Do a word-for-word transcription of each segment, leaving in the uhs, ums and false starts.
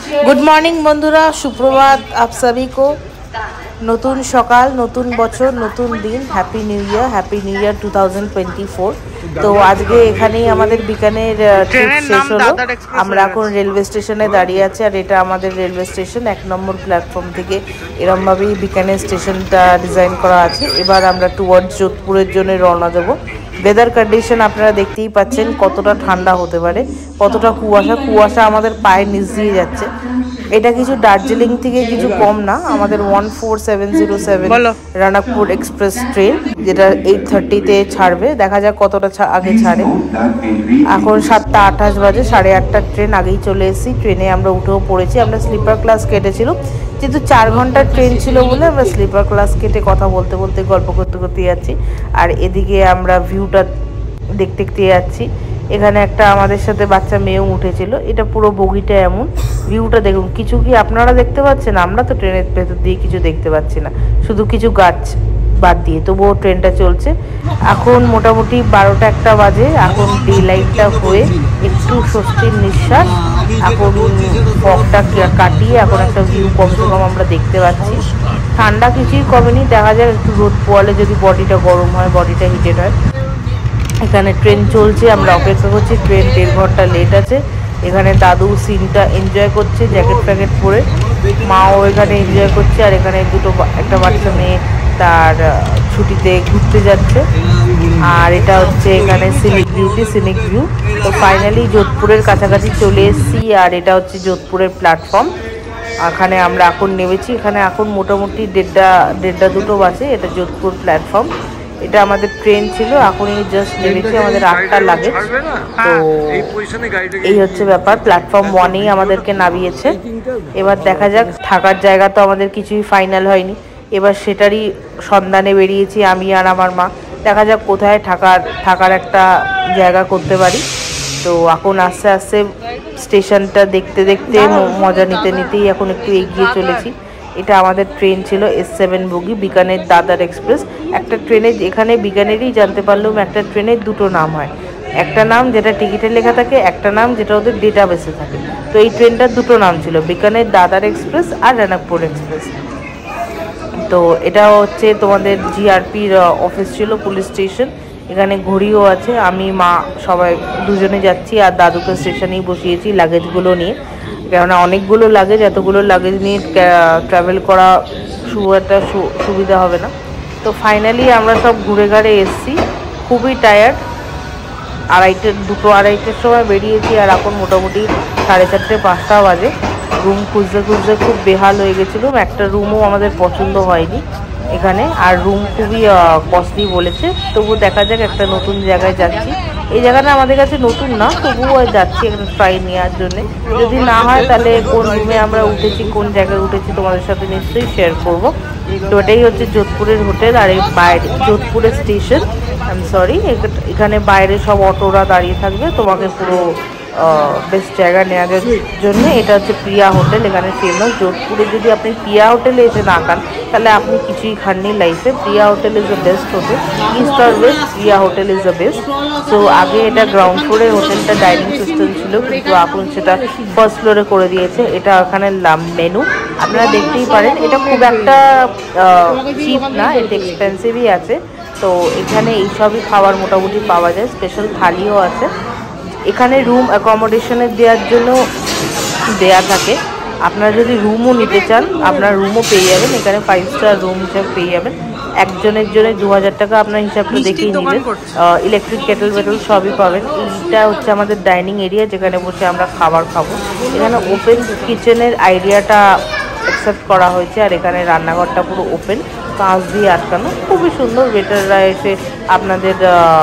Good morning बंधुरा सुप्रभात आप सभी को। नतून सकाल नतून बचर नतून दिन happy new year happy new year two thousand twenty four. तो आज के एखानेই আমাদের বিকানের ট্রিপ শেষ হলো। আমরা এখন রেলওয়ে স্টেশনে দাঁড়িয়ে আছি আর এটা আমাদের রেলওয়ে স্টেশন এক নম্বর প্ল্যাটফর্ম থেকে এরকম ভাবেই বিকানের স্টেশনটা ডিজাইন করা আছে। এবার আমরা টুয়ার্ডস যোধপুরের জন্য রওনা দেব। वेदार कंडिशन আপনারা দেখতেই পাচ্ছেন কতটা ঠান্ডা হতে পারে, কতটা কুয়াশা কুয়াশা আমাদের পায়ের নিচ দিয়ে যাচ্ছে। এটা কিছু দার্জিলিং থেকে কিছু কম না। আমাদের one four seven zero seven Ranakpur express train যেটা এইট থার্টিতে ছাড়বে, দেখা যাক কতটা আগে ছাড়ে। এখন সাতটা আঠাশ বাজে, সাড়ে আটটার ট্রেন আগেই চলে এসেছি। ট্রেনে আমরা উঠেও পড়েছি। আমরা স্লিপার ক্লাস কেটেছিল, যেহেতু চার ঘন্টার ট্রেন ছিল বলে আমরা স্লিপার ক্লাস কেটে কথা বলতে বলতে গল্প করতে করতে যাচ্ছি। আর এদিকে আমরা ভিউটা দেখতে দেখতে যাচ্ছি। এখানে একটা আমাদের সাথে বাচ্চা মেয়েও উঠেছিল। এটা পুরো বগিটা এমন, ভিউটা দেখুন। কিছু কি আপনারা দেখতে পাচ্ছেন? আমরা তো ট্রেনের ভেতর দিয়ে কিছু দেখতে পাচ্ছি না, শুধু কিছু গাছ বাদ দিয়ে, তবুও ট্রেনটা চলছে। এখন মোটামুটি বারোটা একটা বাজে। এখন ডে লাইটটা হয়ে একটু স্বস্তির নিঃশ্বাস, এখন ফগটা কাটিয়ে এখন একটা ভিউ কমসে কম আমরা দেখতে পাচ্ছি। ঠান্ডা কিছুই কমেনি, দেখা যায় একটু রোদ পোয়ালে যদি বডিটা গরম হয়, বডিটা হিটেড হয়। এখানে ট্রেন চলছে, আমরা অপেক্ষা করছি। ট্রেন দেড় ঘন্টা লেট আছে। এখানে দাদু সিনটা এনজয় করছে জ্যাকেট ফ্যাকেট পরে, মাও এখানে এনজয় করছে। আর এখানে দুটো একটা বাচ্চা মেয়ে তার ছুটিতে ঘুরতে যাচ্ছে। আর এটা হচ্ছে এখানে সিনিক ভিউটি সিনিক ভিউ। তো ফাইনালি যোধপুরের কাছাকাছি চলে এসেছি। আর এটা হচ্ছে যোধপুরের প্ল্যাটফর্ম। এখানে আমরা এখন নেমেছি। এখানে এখন মোটামুটি দেড়টা দেড়টা দুটো বাজে। এটা যোধপুর প্ল্যাটফর্ম। এটা আমাদের ট্রেন ছিল, এখনই জাস্ট নেমেছি। আমাদের আটটা লাগে। তো এই হচ্ছে ব্যাপার। প্ল্যাটফর্ম ওয়ানেই আমাদেরকে নামিয়েছে। এবার দেখা যাক, থাকার জায়গা তো আমাদের কিছুই ফাইনাল হয়নি। এবার সেটারই সন্ধানে বেরিয়েছি আমি আর আমার মা। দেখা যাক কোথায় থাকার থাকার একটা জায়গা করতে পারি। তো এখন আস্তে আস্তে স্টেশনটা দেখতে দেখতে মজা নিতে নিতেই এখন একটু এগিয়ে চলেছি। এটা আমাদের ট্রেন ছিল এস সেভেন বগি বিকানের দাদার এক্সপ্রেস। একটা ট্রেনে এখানে বিকানেরই জানতে পারলাম একটা ট্রেনের দুটো নাম হয়, একটা নাম যেটা টিকিটে লেখা থাকে, একটা নাম যেটা ওদের ডেটাবেসে থাকে। তো এই ট্রেনটার দুটো নাম ছিল, বিকানের দাদার এক্সপ্রেস আর রানাকপুর এক্সপ্রেস। তো এটা হচ্ছে তোমাদের জিআরপির অফিস ছিল, পুলিশ স্টেশন। এখানে ঘড়িও আছে। আমি মা সবাই দুজনে যাচ্ছি আর দাদুকে স্টেশনেই বসিয়েছি লাগেজগুলো নিয়ে, কেননা অনেকগুলো লাগেজ, এতগুলো লাগেজ নিয়ে ট্রাভেল করা খুব একটা সুবিধা হবে না। তো ফাইনালি আমরা সব ঘুরে ঘাড়ে এসেছি, খুবই টায়ার্ড। আড়াইটে দুটো আড়াইটের সময় বেরিয়েছি আর এখন মোটামুটি সাড়ে চারটে পাঁচটা বাজে। রুম খুঁজতে খুঁজতে খুব বেহাল হয়ে গেছিলাম। একটা রুমও আমাদের পছন্দ হয়নি এখানে, আর রুম খুবই কস্টলি বলেছে। তবু দেখা যাক, একটা নতুন জায়গায় যাচ্ছি। এই জায়গাটা আমাদের কাছে নতুন না, তবুও যাচ্ছি একটা ট্রাই নেওয়ার জন্যে। যদি না হয় তাহলে কোন রুমে আমরা উঠেছি, কোন জায়গায় উঠেছি তোমাদের সাথে নিশ্চয়ই শেয়ার করব। তো এটাই হচ্ছে যোধপুরের হোটেল। আর এই বাইরে যোধপুরের স্টেশন, আই এম সরি, এখানে বাইরে সব অটোরা দাঁড়িয়ে থাকবে তোমাকে পুরো বেস্ট জায়গা নেওয়ার জন্য। এটা হচ্ছে প্রিয়া হোটেল, এখানে ফেমাস। যোধপুরে যদি আপনি প্রিয়া হোটেলে এসে না খান তাহলে আপনি কিছুই খাননি লাইফে। Priya hotel is the best hotel, east আর west Priya hotel is the best. So আগে এটা গ্রাউন্ড ফ্লোরে হোটেলটা ডাইনিং সিস্টেম ছিল, কিন্তু এখন সেটা ফার্স্ট ফ্লোরে করে দিয়েছে। এটা ওখানে মেনু আপনারা দেখতেই পারেন। এটা খুব একটা চিপ না, এটা এক্সপেন্সিভই আছে। তো এখানে এইসবই খাবার মোটামুটি পাওয়া যায়, স্পেশাল থালিও আছে। এখানে রুম অ্যাকোমোডেশনের দেওয়ার জন্য দেয়া থাকে। আপনারা যদি রুমও নিতে চান আপনার রুমও পেয়ে যাবেন। এখানে ফাইভ স্টার রুম হিসাবে পেয়ে যাবেন। একজনের জন্য দু হাজার টাকা আপনার হিসাবটা দেখিয়ে নেবেন। ইলেকট্রিক কেটল বেটল সবই পাবেন। এইটা হচ্ছে আমাদের ডাইনিং এরিয়া, যেখানে বসে আমরা খাবার খাবো। এখানে ওপেন কিচেনের আইডিয়াটা অ্যাকসেপ্ট করা হয়েছে। আর এখানে রান্নাঘরটা পুরো ওপেন, কাঁচ দিয়ে আটকানো, খুবই সুন্দর। ওয়েটাররা এসে আপনাদের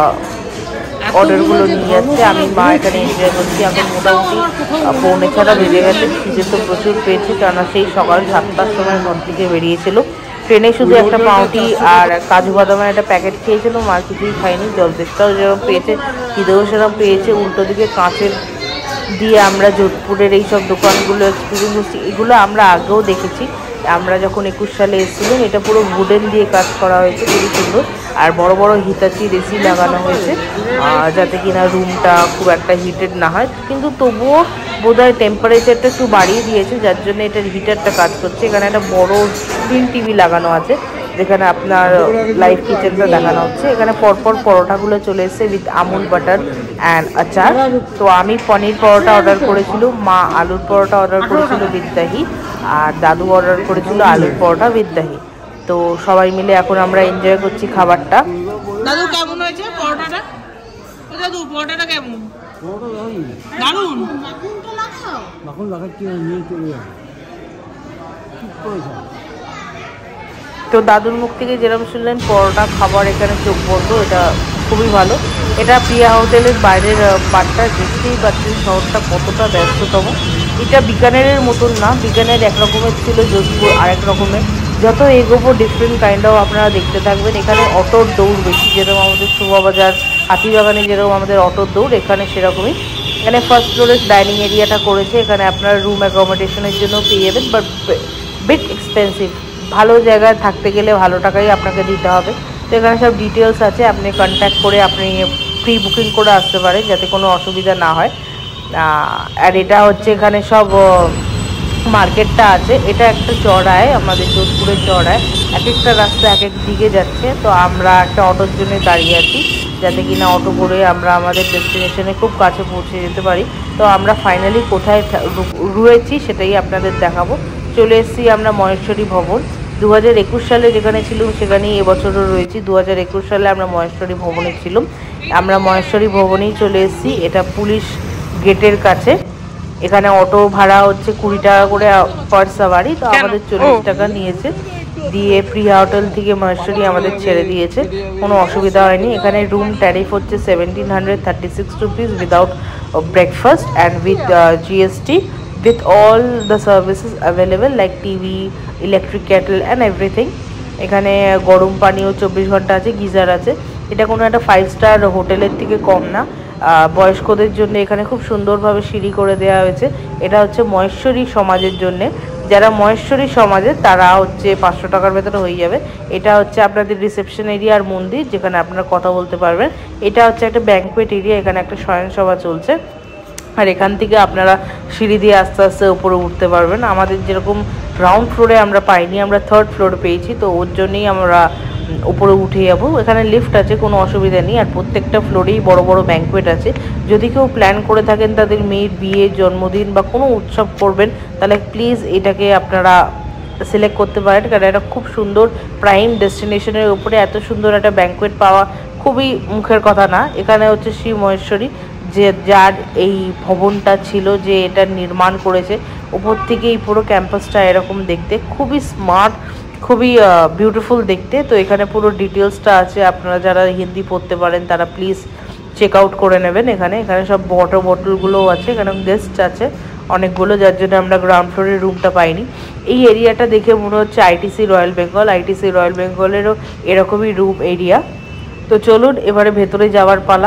অর্ডারগুলো নিয়ে যাচ্ছে। আমি মা এখানে এনজয় করছি। এখন মোটামুটি পৌনে ছটা বেজে গেছে। খিদে তো প্রচুর পেয়েছে, কেননা সেই সকাল সাতটার সময় ঘর থেকে বেরিয়েছিল। ট্রেনে শুধু একটা পাউটি আর কাজু বাদামের একটা প্যাকেট খেয়েছিলাম, আর কিছুই খাইনি। জলপেস্টাও যেরকম পেয়েছে, খিদেও সেরকম পেয়েছে। উল্টো দিকে কাঁচের দিয়ে আমরা যোধপুরের এইসব দোকানগুলো এক্সপিরিয়েন্স করছি। এগুলো আমরা আগেও দেখেছি, আমরা যখন একুশ সালে এসেছিলাম। এটা পুরো উডেন দিয়ে কাজ করা হয়েছে, খুবই সুন্দর। আর বড় বড় হিতাচির এসি লাগানো হয়েছে যাতে কিনা রুমটা খুব একটা হিটেড না হয়, কিন্তু তবুও বোধহয় টেম্পারেচারটা একটু বাড়িয়ে দিয়েছে, যার জন্য এটার হিটারটা কাজ করছে। এখানে একটা বড় স্ক্রিন টিভি লাগানো আছে যেখানে আপনার লাইভ কিচেনটা দেখানো হচ্ছে। এখানে পরপর পরোটাগুলো চলে এসেছে উইথ আমুল বাটার অ্যান্ড আচার। তো আমি পনির পরোটা অর্ডার করেছিল, মা আলুর পরোটা অর্ডার করেছিল উইথ দহি, আর দাদু অর্ডার করেছিল আলুর পরোটা উইথ দহি। তো সবাই মিলে এখন আমরা এনজয় করছি খাবারটা। দাদু কেমন হয়েছে পরোটাটা? দাদু পরোটাটা কেমন? দারুন। মাখন লাগাচ্ছি নিয়ে চলে যাবে। তো দাদুর মুখ থেকে যেরকম শুনলেন পরোটা খাবার এখানে চোখ বন্ধ, এটা খুবই ভালো। এটা প্রিয়া হোটেলের বাইরের পার্টটা, দেখতেই পাচ্ছেন শহরটা কতটা ব্যস্ততম। এটা বিকানেরের মতন না, বিকানের এক রকমের ছিল, যোধপুর আরেক রকমের। যত এগোবো ডিফারেন্ট কাইন্ড অফ আপনারা দেখতে থাকবেন। এখানে অটোর দৌড় বেশি, যেরকম আমাদের শোভাবাজার হাতিবাগানে যেরকম আমাদের অটোর দৌড়, এখানে সেরকমই। এখানে ফার্স্ট ফ্লোরে ডাইনিং এরিয়াটা করেছে, এখানে আপনার রুম অ্যাকোমোডেশনের জন্য পেয়ে যাবেন, বাট বিট এক্সপেন্সিভ। ভালো জায়গায় থাকতে গেলে ভালো টাকাই আপনাকে দিতে হবে। তো এখানে সব ডিটেলস আছে, আপনি কন্ট্যাক্ট করে আপনি প্রি বুকিং করে আসতে পারেন যাতে কোনো অসুবিধা না হয়। আর এটা হচ্ছে এখানে সব মার্কেটটা আছে, এটা একটা চড়ায়, আমাদের যোধপুরের চড়ায় এক একটা রাস্তা এক এক দিকে যাচ্ছে। তো আমরা একটা অটোর জন্য দাঁড়িয়ে আছি যাতে কিনা অটো করে আমরা আমাদের ডেস্টিনেশনে খুব কাছে পৌঁছে যেতে পারি। তো আমরা ফাইনালি কোথায় রয়েছি সেটাই আপনাদের দেখাবো। চলে এসেছি আমরা মহেশ্বরী ভবন। দু হাজার একুশ সালে যেখানে ছিলাম সেখানেই এবছরও রয়েছি। দু হাজার একুশ সালে আমরা মহেশ্বরী ভবনে ছিলাম, আমরা মহেশ্বরী ভবনেই চলে এসেছি। এটা পুলিশ গেটের কাছে। এখানে অটো ভাড়া হচ্ছে কুড়ি টাকা করে পার সাওয়ারি, তো আমাদের চল্লিশ টাকা নিয়েছে, দিয়ে প্রিয়া হোটেল থেকে মহেশ্বরী আমাদের ছেড়ে দিয়েছে, কোনো অসুবিধা হয়নি। এখানে রুম ট্যারিফ হচ্ছে seventeen hundred thirty six rupees without breakfast and with GST, with all the services available like T V, electric kettle and everything. এখানে গরম পানিও চব্বিশ ঘন্টা আছে, গিজার আছে। এটা কোনো একটা ফাইভ স্টার হোটেলের থেকে কম না। বয়স্কদের জন্য এখানে খুব সুন্দরভাবে সিঁড়ি করে দেওয়া হয়েছে। এটা হচ্ছে মহেশ্বরী সমাজের জন্যে, যারা মহেশ্বরী সমাজের তারা হচ্ছে পাঁচশো টাকার ভেতরে হয়ে যাবে। এটা হচ্ছে আপনাদের রিসেপশন এরিয়া আর মন্দির যেখানে আপনারা কথা বলতে পারবেন। এটা হচ্ছে একটা ব্যাঙ্কোয়েট এরিয়া, এখানে একটা শয়নসভা চলছে। আর এখান থেকে আপনারা সিঁড়ি দিয়ে আস্তে আস্তে উপরে উঠতে পারবেন। আমাদের যেরকম গ্রাউন্ড ফ্লোরে আমরা পাইনি, আমরা থার্ড ফ্লোরে পেয়েছি, তো ওর জন্যই আমরা উপরে উঠে যাবো। এখানে লিফট আছে, কোনো অসুবিধা নেই। আর প্রত্যেকটা ফ্লোরেই বড় বড় ব্যাঙ্কোয়েট আছে। যদি কেউ প্ল্যান করে থাকেন তাদের মেয়ের বিয়ে, জন্মদিন বা কোনো উৎসব করবেন, তাহলে প্লিজ এটাকে আপনারা সিলেক্ট করতে পারেন, কারণ এটা খুব সুন্দর প্রাইম ডেস্টিনেশনের উপরে এত সুন্দর একটা ব্যাঙ্কোয়েট পাওয়া খুবই মুখের কথা না। এখানে হচ্ছে শ্রী মহেশ্বরী যে যার এই ভবনটা ছিল, যে এটা নির্মাণ করেছে, উপর থেকে এই পুরো ক্যাম্পাসটা এরকম দেখতে খুবই স্মার্ট, খুবই বিউটিফুল দেখতে। তো এখানে পুরো ডিটেলসটা আছে, আপনারা যারা হিন্দি পড়তে পারেন তারা প্লিজ চেক আউট করে নেবেন। এখানে এখানে সব ওয়াটার বটলগুলোও আছে, এখানে গেস্ট আছে অনেকগুলো, যার জন্য আমরা গ্রাউন্ড ফ্লোরের রুমটা পাইনি। এই এরিয়াটা দেখে মনে হচ্ছে ITC royal Bengal, ITC royal বেঙ্গলেরও এরকমই রুম এরিয়া। তো চলুন এবারে ভেতরে যাওয়ার পালা।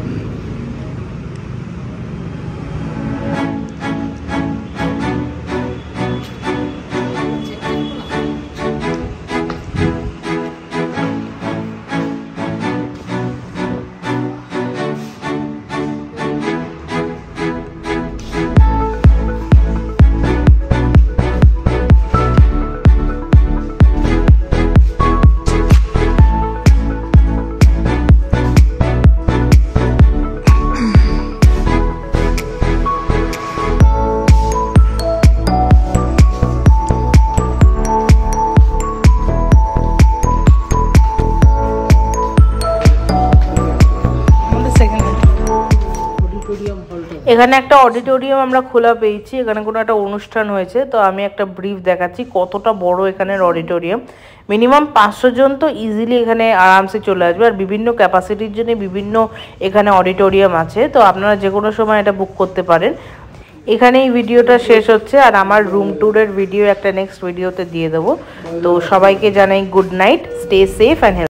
এখানে একটা অডিটোরিয়াম আমরা খোলা পেয়েছি, এখানে কোনো একটা অনুষ্ঠান হয়েছে। তো আমি একটা ব্রিফ দেখাচ্ছি কতটা বড় এখানের অডিটোরিয়াম। মিনিমাম পাঁচশো জন তো ইজিলি এখানে আরামসে চলে আসবে, আর বিভিন্ন ক্যাপাসিটির জন্য বিভিন্ন এখানে অডিটোরিয়াম আছে। তো আপনারা যে কোনো সময় এটা বুক করতে পারেন। এখানে এই ভিডিওটা শেষ হচ্ছে, আর আমার রুম ট্যুরের ভিডিও একটা নেক্সট ভিডিওতে দিয়ে দেবো। তো সবাইকে জানাই good night, stay safe and health.